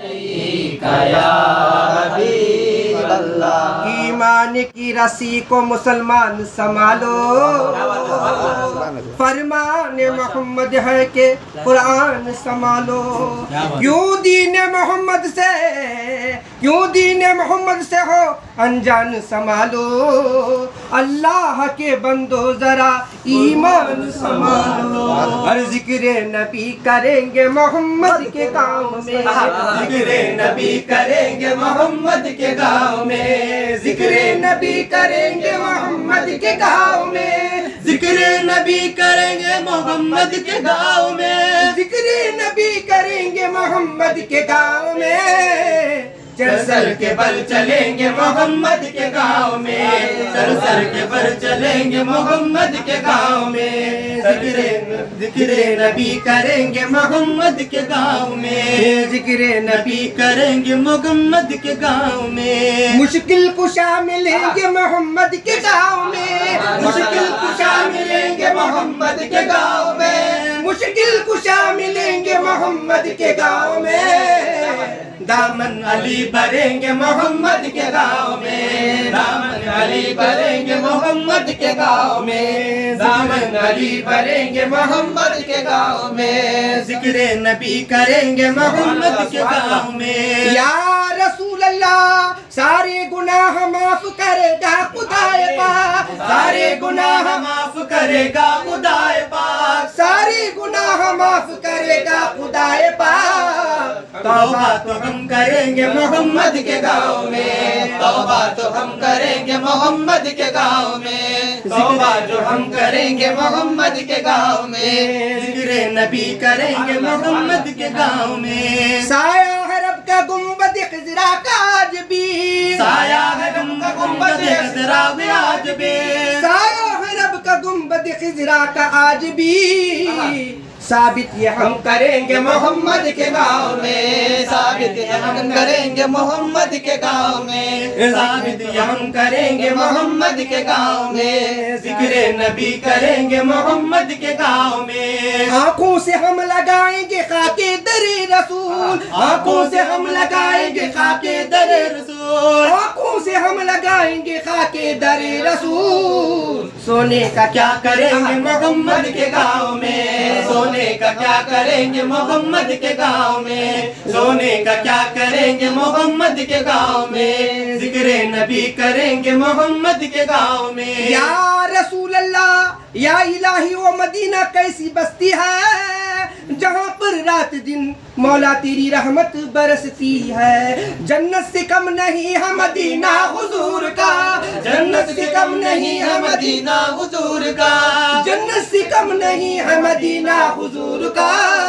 ईमान की रस्सी को मुसलमान संभालो, फरमान मोहम्मद है के कुरान संभालो। क्यों दीन मोहम्मद से हो अनजान संभालो, अल्लाह के बंदो जरा ईमान संभालो। और जिक्र नबी करेंगे मोहम्मद के गाँव में, जिक्र नबी करेंगे मोहम्मद के गाँव में, जिक्र नबी करेंगे मोहम्मद के गाँव में, जिक्र नबी करेंगे मोहम्मद के गाँव में, जिक्र नबी करेंगे मोहम्मद के गाँव में। चल सर के बल चलेंगे मोहम्मद के गाँव में, चल सर के बल चलेंगे मोहम्मद के गाँव में। जिक्र नबी करेंगे मोहम्मद के गाँव में, जिक्र नबी करेंगे मोहम्मद के गाँव में। मुश्किल कुशा मिलेंगे मोहम्मद के गाँव में, मुश्किल कुशा मिलेंगे मोहम्मद के गाँव में, मुश्किल कुशा मिलेंगे मोहम्मद के गाँव में। दामन अली भरेंगे मोहम्मद के गाँव में, दामन अली भरेंगे मोहम्मद के गाँव में, दामन अली भरेंगे मोहम्मद के गाँव में। जिक्र नबी करेंगे मोहम्मद के गाँव में। या रसूल अल्लाह सारे गुनाह माफ करेगा खुदाए पाक, सारे गुनाह माफ करेगा खुदाए पाक, सारे गुनाह माफ करेगा खुदाए पाक। तौबा तो हम करेंगे मोहम्मद के गाँव में, तौबा तो हम करेंगे मोहम्मद के गाँव में, तौबा जो हम करेंगे मोहम्मद के गाँव में। जिक्र नबी करेंगे मोहम्मद के गाँव में। साया है रब का गुंबद खिजरा का आज भी, साया है रब का गुंबद खिजरा का आज भी, साया है रब का गुंबद खिजरा का आज भी। साबित ये हम करेंगे मोहम्मद के गाँव में, साबित ये हम करेंगे मोहम्मद के गाँव में, साबित ये हम करेंगे मोहम्मद के गाँव में। जिक्र नबी करेंगे मोहम्मद के गाँव में। आँखों से हम लगाएंगे खाके दरे रसूल, आँखों से हम लगाएंगे खाके दरे रसूल, आँखों से हम लगाएंगे खाके दरे रसूल। सोने का क्या करेंगे मोहम्मद के गाँव में, सोने का क्या करेंगे मोहम्मद के गाँव में, सोने का क्या करेंगे मोहम्मद के गाँव में। जिक्र नबी करेंगे मोहम्मद के गाँव में। या रसूल अल्लाह या इलाही वो मदीना कैसी बस्ती है, जहाँ पर रात दिन मौला तेरी रहमत बरसती है। जन्नत से कम नहीं है मदीना हुजूर का, जन्नत से कम नहीं है मदीना हुजूर का, जन्नत से कम नहीं है मदीना हुजूर का।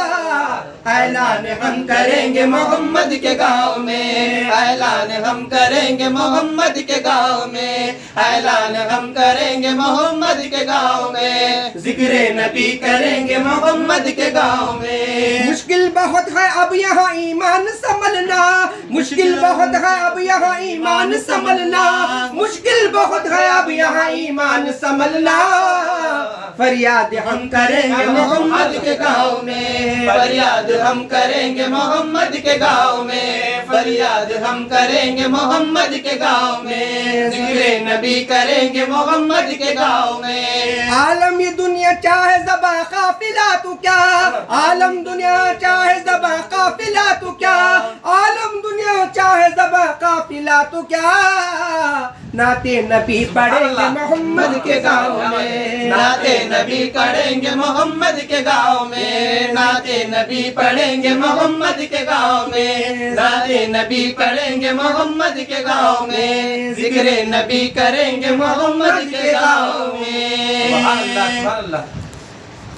ऐलान हम करेंगे मोहम्मद के गाँव में, ऐलान हम करेंगे मोहम्मद के गाँव में, ऐलान हम करेंगे मोहम्मद के गाँव में। जिक्र नबी करेंगे मोहम्मद के गाँव में। मुश्किल बहुत है अब यहाँ ईमान संभलना, मुश्किल बहुत है अब यहाँ ईमान संभलना, मुश्किल बहुत है अब यहाँ ईमान संभलना। फरियाद हम करेंगे मोहम्मद के गाँव में, फरियाद हम करेंगे मोहम्मद के गाँव में, फरियाद हम करेंगे मोहम्मद के गाँव में। जिक्र नबी करेंगे मोहम्मद के गाँव में। आलम ये दुनिया चाहे ज़बा काफिला तो क्या, आलम दुनिया चाहे ज़बा काफिला तो क्या, आलम दुनिया चाहे ज़बा काफिला तो क्या। नाते नबी पढ़ेंगे मोहम्मद के गाँव में, नाते नबी पढ़ेंगे मोहम्मद के गाँव में, नाते नबी पढ़ेंगे मोहम्मद के गाँव में, नाते नबी पढ़ेंगे मोहम्मद के गाँव में। जिक्र नबी करेंगे मोहम्मद के गाँव में।